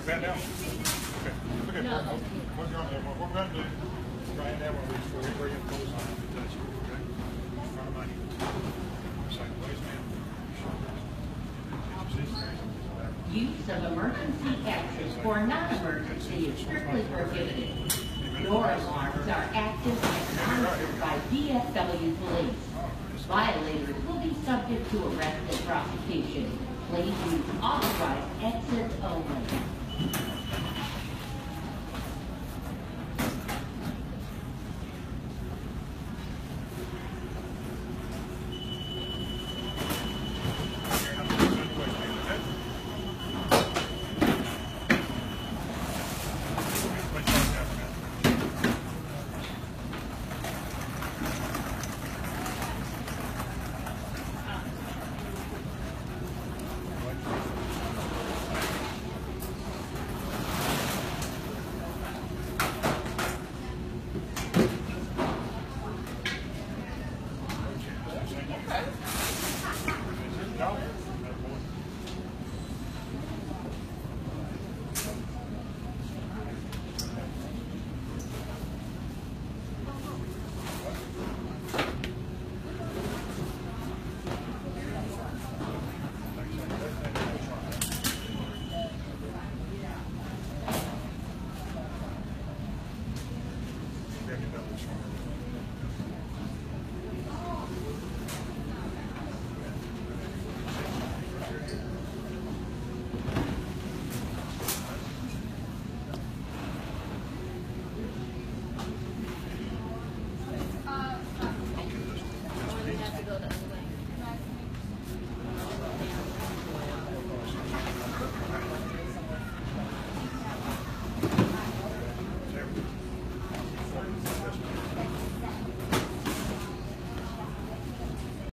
bend down. Okay. Look at what we're going to do. Try and have one of these for you. Bring your toes on and touch you. Okay? In front of my knee. Sideways, man. Use of emergency exits for non-emergency is strictly prohibited. Door alarms are active and monitored by DFW police. Violators will be subject to arrest and prosecution. Please use authorized exits only.